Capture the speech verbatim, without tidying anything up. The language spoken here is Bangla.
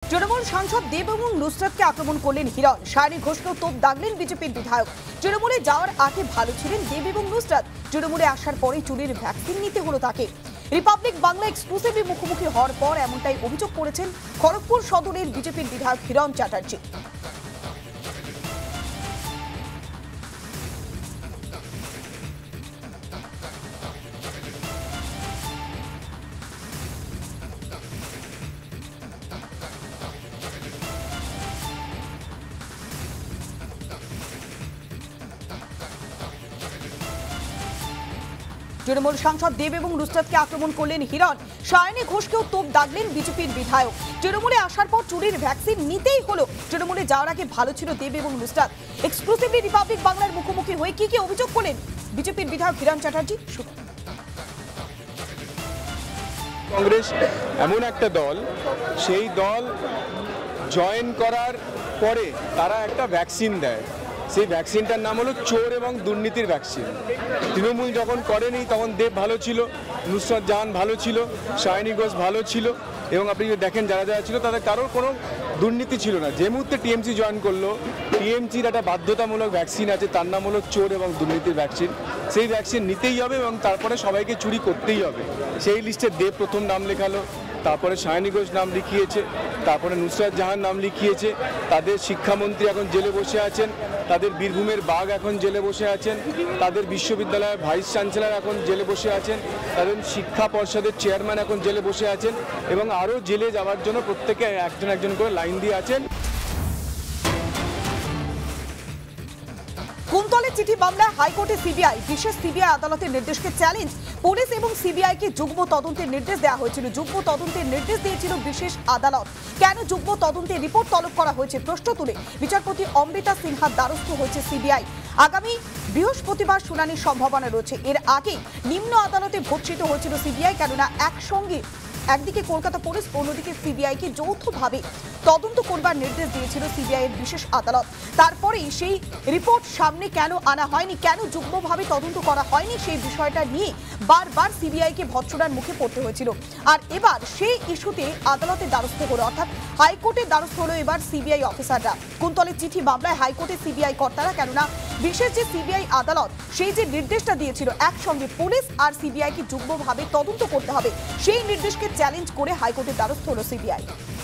তৃণমূল সাংসদ দেব এবং নুসরাতকে আক্রমণ করলেন হিরণ। সায়নী ঘোষকেও তোপ দাগলেন বিজেপির বিধায়ক। তৃণমূলে যাওয়ার আগে ভালো ছিলেন দেব এবং নুসরাত, তৃণমূলে আসার পরেই চুরির ভ্যাকসিন নিতে হলো তাকে। রিপাবলিক বাংলা এক্সক্লুসিভলি মুখোমুখি হওয়ার পর এমনটাই অভিযোগ করেছেন খড়গপুর সদরের বিজেপির বিধায়ক হিরণ চ্যাটার্জি। তৃণমূল সাংসদ দেব এবং নুসরাতকে আক্রমণ করলেন হিরণ। সায়নী ঘোষকেও তোপ দাগলেন বিজেপির বিধায়ক। তৃণমূলে আসার পর চুরির ভ্যাকসিন নিতেই হলো, তৃণমূলে যাওয়ার আগে ভালো ছিল দেব এবং নুসরাত। এক্সক্লুসিভলি রিপাবলিক বাংলার মুখোমুখি হয়ে কি কি অভিযোগ করলেন বিজেপির বিধায়ক হিরণ চ্যাটার্জি। কংগ্রেস এমন একটা দল, সেই দল জয়েন করার পরে তারা একটা ভ্যাকসিন দেয়, সেই ভ্যাকসিনটার নাম হলো চোর এবং দুর্নীতির ভ্যাকসিন। তৃণমূল যখন করেনি তখন দেব ভালো ছিল, নুসরাত জাহান ভালো ছিল, সায়নী ঘোষ ভালো ছিল, এবং আপনি যদি দেখেন যারা যারা ছিল তাদের কারোর কোনো দুর্নীতি ছিল না। যে মুহূর্তে টিএমসি জয়েন করলো, টিএমসির একটা বাধ্যতামূলক ভ্যাকসিন আছে, তার নাম হলো চোর এবং দুর্নীতির ভ্যাকসিন। সেই ভ্যাকসিন নিতেই হবে এবং তারপরে সবাইকে চুরি করতেই হবে। সেই লিস্টে দেব প্রথম নাম লেখালো, তারপরে সায়নী ঘোষ নাম লিখিয়েছে, তারপরে নুসরাত জাহান নাম লিখিয়েছে। তাদের শিক্ষামন্ত্রী এখন জেলে বসে আছেন, তাদের বীরভূমের বাঘ এখন জেলে বসে আছেন, তাদের বিশ্ববিদ্যালয়ের ভাইস চ্যান্সেলর এখন জেলে বসে আছেন, তাদের শিক্ষা পর্ষদের চেয়ারম্যান এখন জেলে বসে আছেন, এবং আরও জেলে যাওয়ার জন্য প্রত্যেকে একজন একজন করে লাইন দিয়ে আছেন। কুন্তলের চিঠি মামলায় হাইকোর্টে সিবিআই, বিশেষ সিবিআই আদালতের নির্দেশকে চ্যালেঞ্জ। পুলিশ এবং সিবিআইকে যুগ্ম তদন্তের নির্দেশ দেওয়া হয়েছিল, যুগ্ম তদন্তের নির্দেশ দিয়েছিল বিশেষ আদালত। কেন যুগ্ম তদন্তের রিপোর্ট তলব করা হয়েছে প্রশ্ন তুলে বিচারপতি অমৃতা সিনহার দ্বারস্থ হয়েছে সিবিআই। আগামী বৃহস্পতিবার শুনানির সম্ভাবনা রয়েছে। এর আগে নিম্ন আদালতে ভর্ৎসিত হয়েছিল সিবিআই, কেননা একসঙ্গে একদিকে কলকাতা পুলিশ, অন্যদিকে সিবিআইকে যৌথভাবে তদন্ত করবার নির্দেশ দিয়েছিল সিবিআই এর বিশেষ আদালত। তারপরেই সেই রিপোর্ট সামনে কেন আনা হয়নি, কেন যুগ্মভাবে তদন্ত করা হয়নি, সেই বিষয়টা নিয়ে বারবার সিবিআইকে ভৎসনার মুখে পড়তে হয়েছিল। আর এবার সেই ইস্যুতে আদালতের দ্বারস্থ হলো, অর্থাৎ হাইকোর্টের দ্বারস্থ হলো এবার সিবিআই অফিসাররা। কুন্তলের চিঠি মামলায় হাইকোর্টে সিবিআই কর্তারা, কেননা বিশেষ যে সিবিআই আদালত সেই যে নির্দেশটা দিয়েছিল একসঙ্গে পুলিশ আর সিবিআইকে যুগ্মভাবে তদন্ত করতে হবে, সেই নির্দেশকে চ্যালেঞ্জ করে হাইকোর্টের দ্বারস্থ হলো সিবিআই।